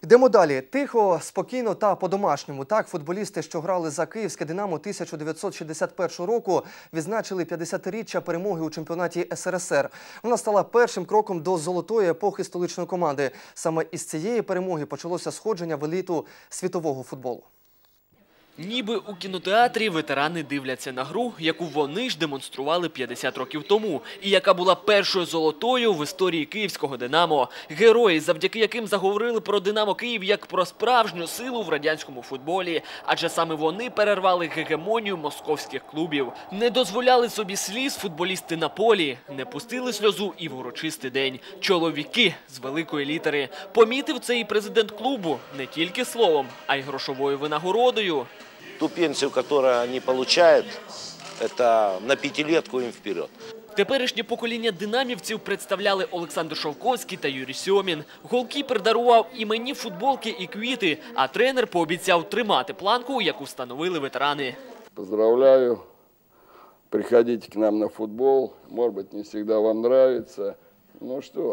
Йдемо далі. Тихо, спокійно та по-домашньому. Так, футболісти, що грали за київське «Динамо» 1961 року, відзначили 50-річчя перемоги у чемпіонаті СРСР. Вона стала першим кроком до золотої епохи столичної команди. Саме із цієї перемоги почалося сходження в еліту світового футболу. Ніби у кінотеатрі ветерани дивляться на гру, яку вони ж демонстрували 50 років тому, і яка була першою золотою в історії київського «Динамо». Герої, завдяки яким заговорили про «Динамо Київ» як про справжню силу в радянському футболі. Адже саме вони перервали гегемонію московських клубів. Не дозволяли собі сліз футболісти на полі, не пустили сльозу і в урочистий день. Чоловіки з великої літери. Помітив це і президент клубу не тільки словом, а й грошовою винагородою. Ту пенсию, которую они получают, это на пятилетку им вперед. Теперішнє покоління динамівців представляли Олександр Шовковський та Юрій Сьомін. Голкіпер дарував іменні футболки і квіти, а тренер пообіцяв тримати планку, яку встановили ветерани. Поздравляю, приходите к нам на футбол, может быть, не всегда вам нравится. Ну что,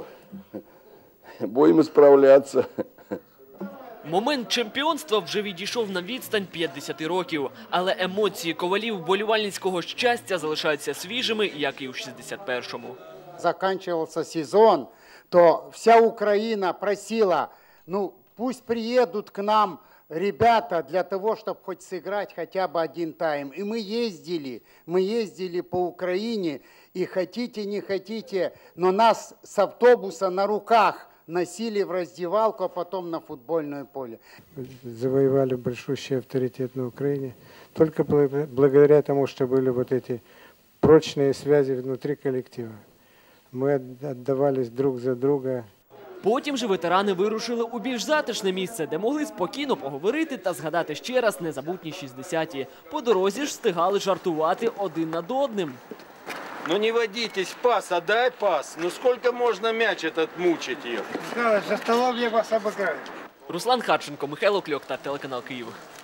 будем справляться. Момент чемпіонства вже відійшов на відстань 50 років. Але емоції ковалів вболівальницького щастя залишаються свіжими, як і у 61-му. Заканчивался сезон, то вся Украина просила, ну пусть приедут к нам ребята для того, чтобы хоть сыграть хотя бы один тайм. И мы ездили по Украине, и хотите, не хотите, но нас с автобуса на руках носили в раздевалку, а потом на футбольное поле. Завоевали большущий авторитет на Украине только благодаря тому, что были вот эти прочные связи внутри коллектива. Мы отдавались друг за друга. Потім же ветерани вирушили у більш затишне місце, де могли спокійно поговорити та згадати ще раз незабутні 60-ті. По дорозі ж встигали жартувати один над одним. Ну не водитесь, пас, отдай пас. Ну сколько можно мяч этот мучить ее? За столом я вас обыграю. Руслан Харченко, Михайло Кльок та телеканал Київ.